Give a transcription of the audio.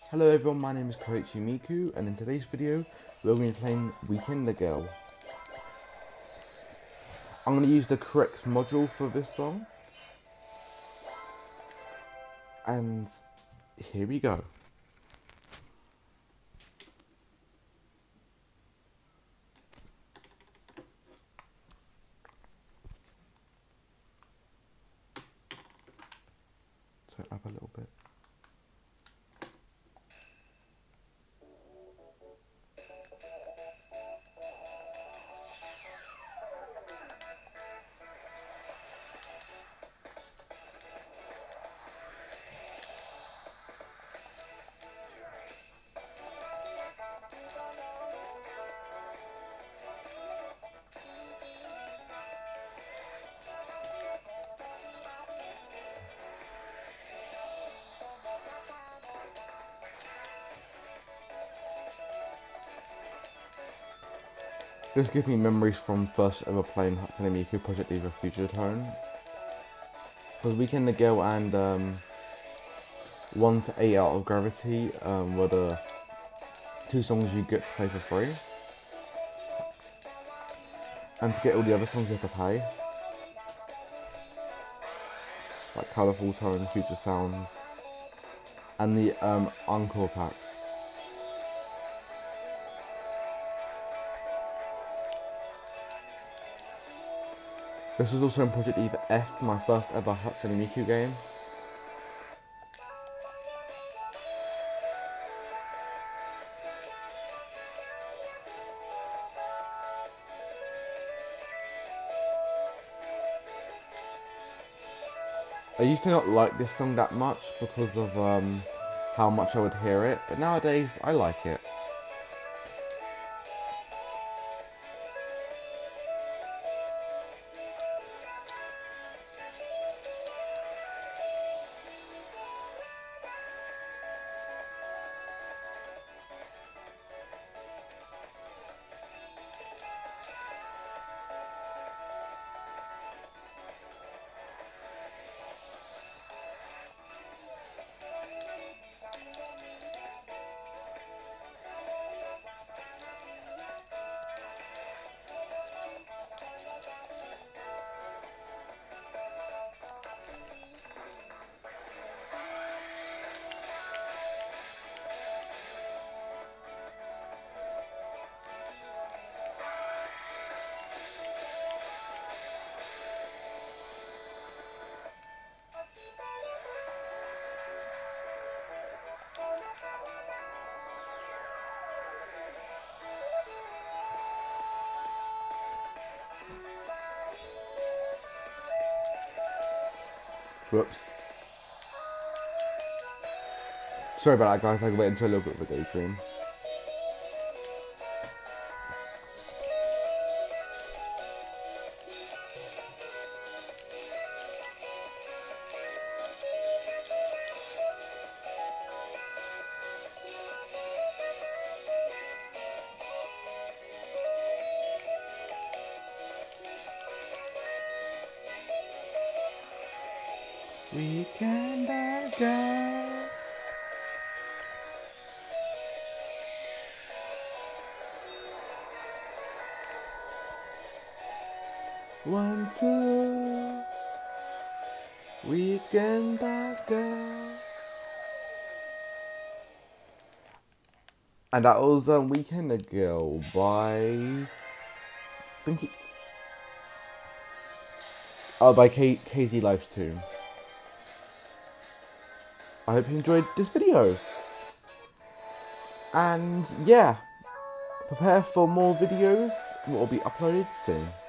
Hello everyone, my name is Koichi Miku, and in today's video we're going to be playing Weekend the Girl. I'm going to use the correct module for this song, and here we go. Turn it up a little bit. This gives me memories from first ever playing Hatsune Miku Project Diva Future Tone. Because Weekend the Girl and 1 to 8 Out of Gravity were the two songs you get to play for free. And to get all the other songs you have to pay. Like Colourful Tone, Future Sounds, and the Encore packs. This was also in Project Diva F, my first ever Hatsune Miku game. I used to not like this song that much because of how much I would hear it, but nowadays I like it. Whoops. Sorry about that, guys, I went into a little bit of a daydream. Weekend the Girl. One, two. Weekend the Girl. And that was Weekend the Girl by by KZ Livestream. I hope you enjoyed this video. And yeah, prepare for more videos that will be uploaded soon.